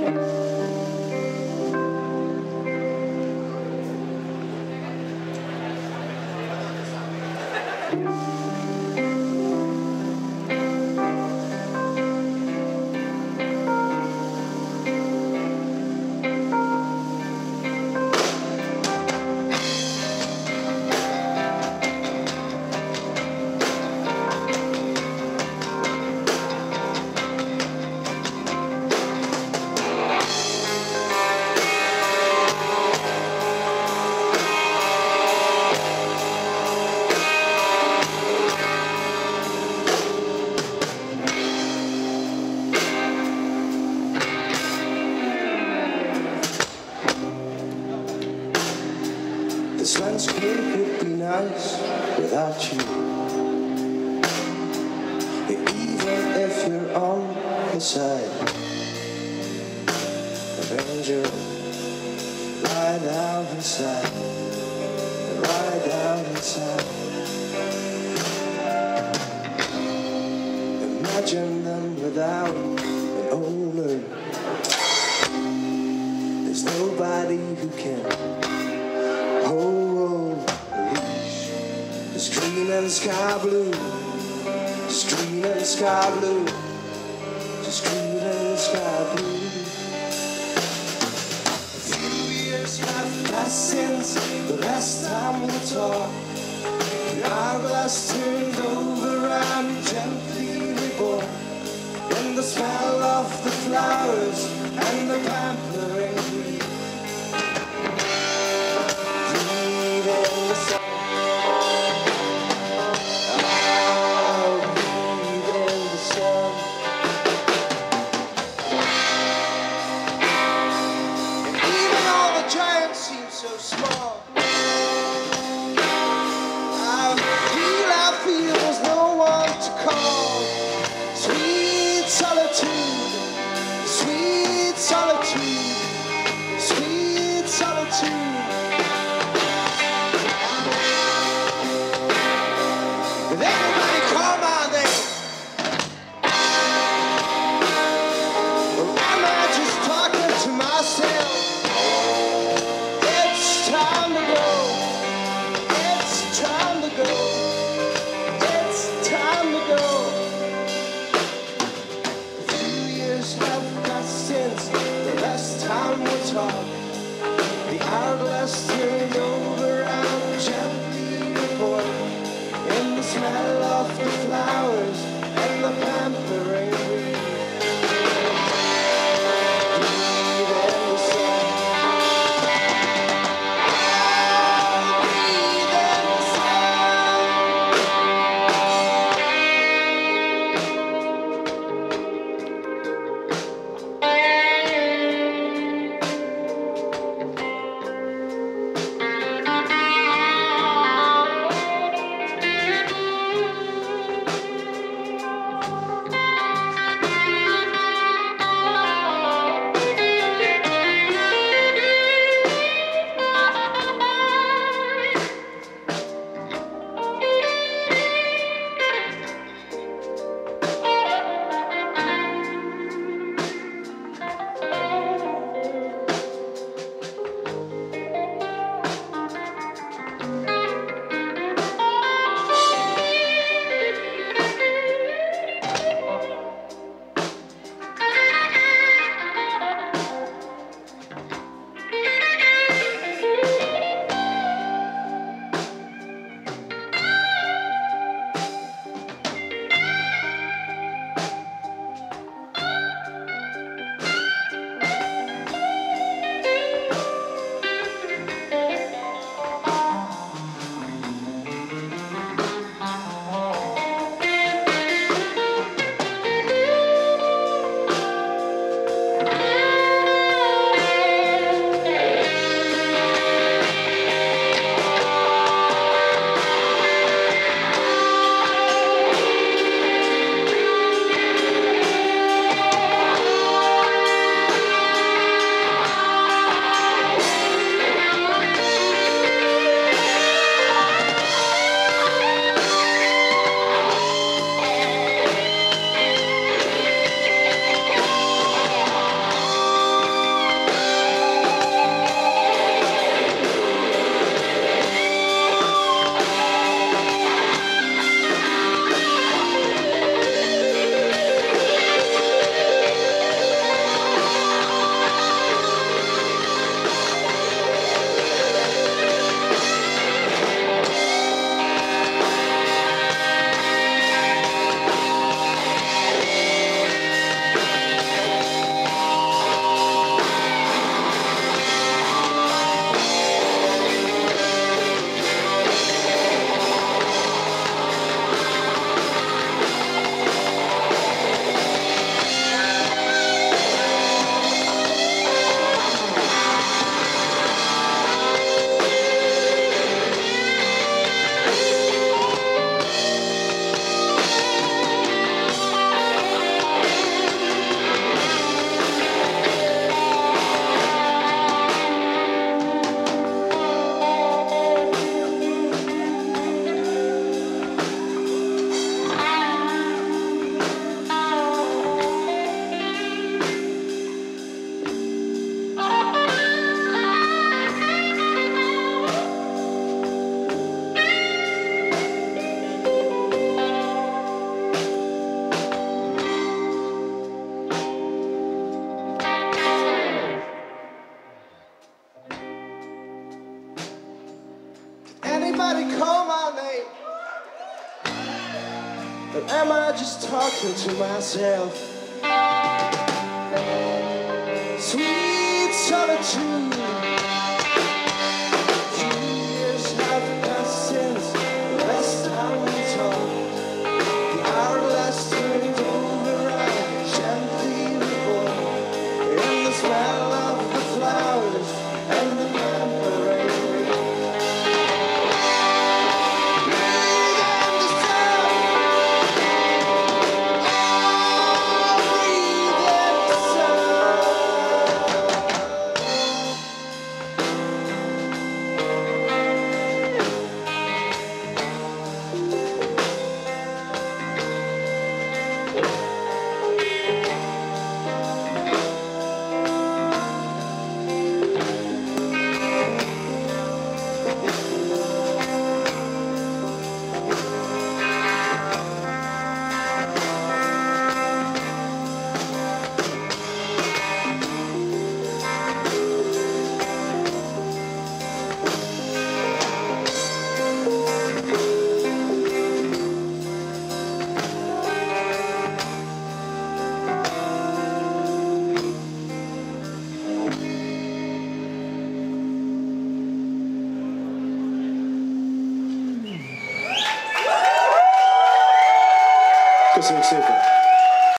This landscape would be nice without you. Even if you're on the side of danger, lie down inside, lie down inside. Imagine them without an owner. There's nobody who can hold a leash. It's green and sky blue. It's green and sky blue. Just green and sky blue. A few years have passed since the last time we talked. The hourglass turned over and gently reborn. In the smell of the flowers and the pampering breeze. Breathe in the sun. I'll breathe in the sun. And even all the giants seem so small. I feel there's no one to call. Sweet solitude, sweet solitude, sweet solitude. With everybody call my name. Or am I just talking to myself? It's time to go. It's time to go. It's time to go. A few years have passed since the last time we talked. The hourglass turned over and gently reborn in the smell Or am I just talking to myself? Sweet solitude. Years have passed since the last time we talked. The hourglass turned over, I gently reborn. And the smell of the flowers and the memory. Köszönjük szépen!